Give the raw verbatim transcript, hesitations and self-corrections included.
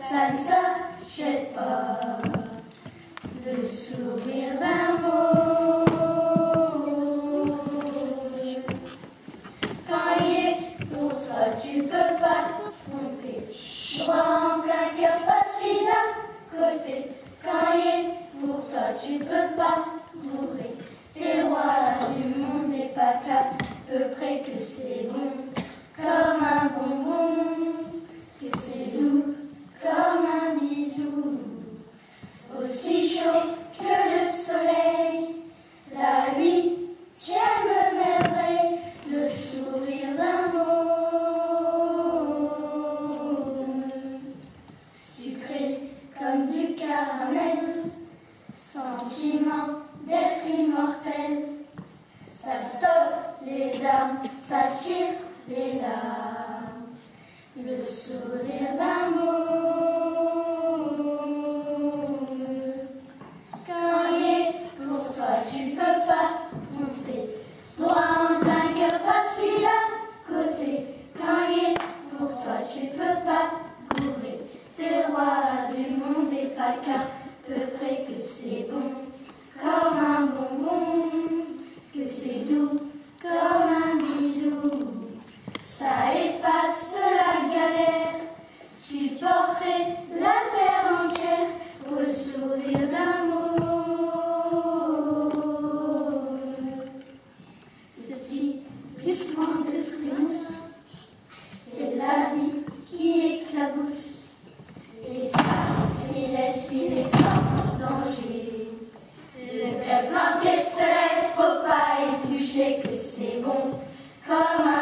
ça ne s'achète pas. Le sourire d'un mot. Quand il est pour toi, tu peux pas te tromper. Droit en plein cœur, pas celui d'un côté. Quand il est pour toi, tu peux pas mourir. T'es le roi du monde et pas qu'à peu près que c'est bon. Comme un bonbon, que c'est doux, comme un bisou. Aussi chaud que le soleil, la huitième merveille, le sourire d'un môme. Sucré comme du caramel, sentiment d'être immortel. Ça stoppe les armes, ça tire les larmes, le sourire d'un môme. Quand il est pour toi, tu peux pas te tromper. Droit en plein cœur, pas celui d'à côté. Quand il est pour toi, tu peux pas courir. T'es le roi du monde et pas qu'à peu près que c'est bon. Comme un bonbon, que c'est doux, comme un bisou. Ça efface la galère, tu porterais la terre entière pour le sourire d'un môme. Ce petit bruissement de frimousse, c'est la vie qui éclabousse. Et ça, il laisse filer en danger. Le peuple entier se lève, faut pas y toucher, que c'est bon comme un